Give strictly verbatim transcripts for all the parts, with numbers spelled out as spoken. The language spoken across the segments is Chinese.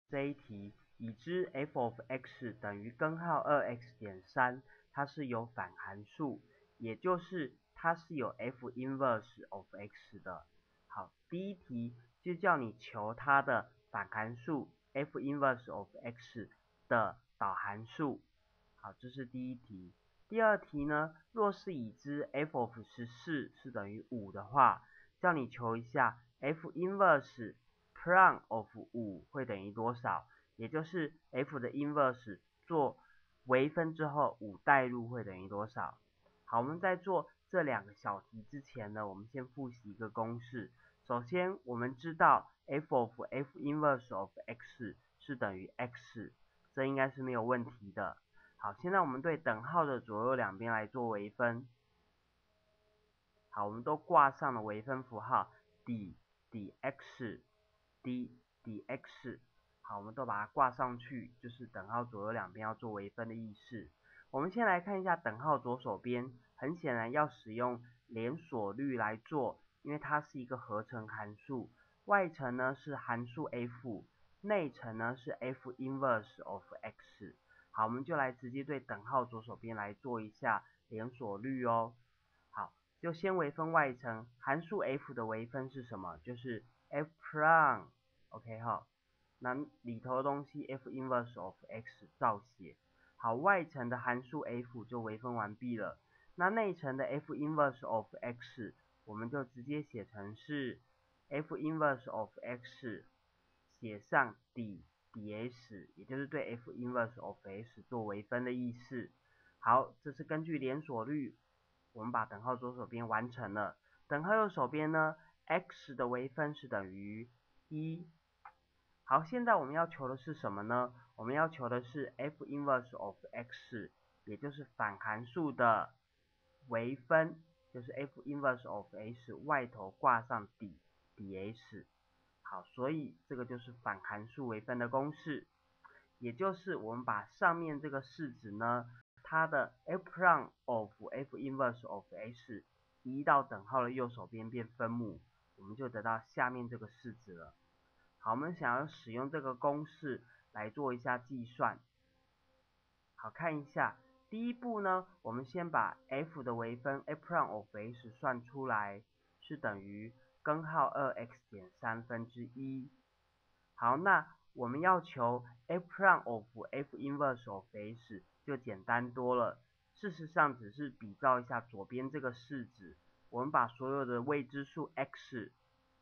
这一题，已知 f of x 等于根号 二 x 减三，它是有反函数，也就是它是有 f inverse of x 的。好，第一题就叫你求它的反函数 f inverse of x 的导函数。好，这是第一题。第二题呢，若是已知 f of 十四是等于五的话，叫你求一下 f inverse prime of 五会等于多少？也就是 f 的 inverse 做微分之后五代入会等于多少？好，我们在做这两个小题之前呢，我们先复习一个公式。首先，我们知道 f of f inverse of x 是等于 x， 这应该是没有问题的。好，现在我们对等号的左右两边来做微分。好，我们都挂上了微分符号 d dx d dx。好，我们都把它挂上去，就是等号左右两边要做微分的意思。我们先来看一下等号左手边，很显然要使用连锁律来做，因为它是一个合成函数，外层呢是函数 f， 内层呢是 f inverse of x。好，我们就来直接对等号左手边来做一下连锁律哦。好，就先微分外层，函数 f 的微分是什么？就是 f prime。OK 哈，那里头的东西 f inverse of x 照写。好，外层的函数 f 就微分完毕了。那内层的 f inverse of x 我们就直接写成是 f inverse of x 写上 d ds， 也就是对 f inverse of x 做微分的意思。好，这是根据连锁律，我们把等号左手边完成了。等号右手边呢 ，x 的微分是等于一。好，现在我们要求的是什么呢？我们要求的是 f inverse of x， 也就是反函数的微分，就是 f inverse of x 外头挂上 d ds。好，所以这个就是反函数微分的公式，也就是我们把上面这个式子呢，它的 f prime of f inverse of x 移到等号的右手边变分母，我们就得到下面这个式子了。好，我们想要使用这个公式来做一下计算。好，看一下，第一步呢，我们先把 f 的微分 f prime of x 算出来，是等于根号 二 x 减三分之一。好，那我们要求 f prime of f inverse of x 就简单多了。事实上，只是比照一下左边这个式子，我们把所有的未知数 x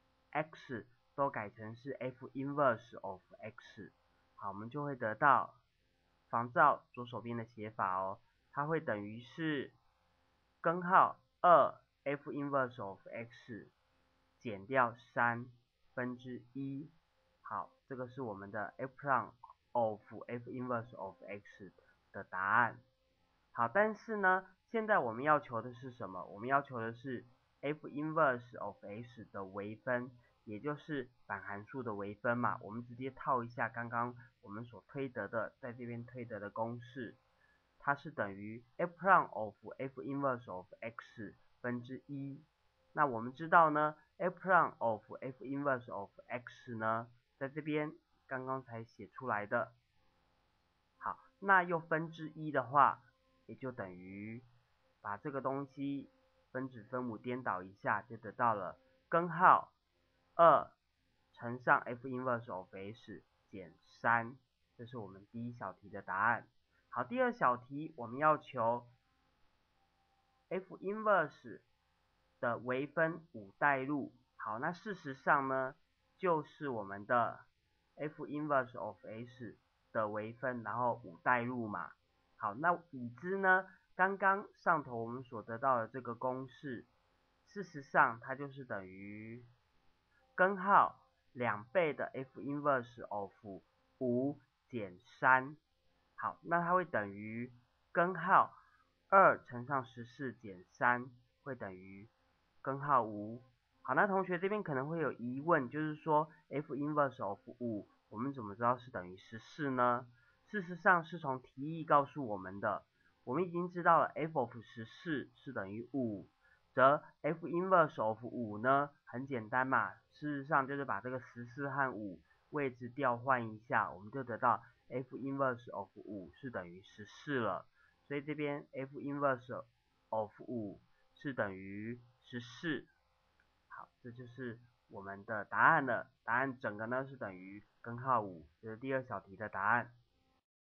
x 都改成是 f inverse of x。好，我们就会得到，仿照左手边的写法哦，它会等于是根号二 f inverse of x 减掉三分之一。好，这个是我们的 f prime of f inverse of x 的答案。好，但是呢，现在我们要求的是什么？我们要求的是 f inverse of x 的微分，也就是反函数的微分嘛。我们直接套一下刚刚我们所推得的，在这边推得的公式，它是等于 f prime of f inverse of x 分之一。那我们知道呢 ，f prime of f inverse of x 呢，在这边刚刚才写出来的。好，那又分之一的话，也就等于把这个东西分子分母颠倒一下，就得到了根号二乘上 f inverse of x 减三，这是我们第一小题的答案。好，第二小题我们要求 f inverse 的微分五代入。好，那事实上呢，就是我们的 f inverse of x 的微分，然后五代入嘛。好，那已知呢，刚刚上头我们所得到的这个公式，事实上它就是等于根号两倍的 f inverse of 五减三。好，那它会等于根号二乘上十四减三会等于根号五。好，那同学这边可能会有疑问，就是说 f inverse of 五，我们怎么知道是等于十四呢？事实上是从题意告诉我们的，我们已经知道了 f of 十四是等于五，则 f inverse of 五呢，很简单嘛，事实上就是把这个十四和五位置调换一下，我们就得到 F inverse of 五是等于十四了。所以这边 F inverse of 五是等于十四。好，这就是我们的答案了。答案整个呢是等于根号五，这是第二小题的答案。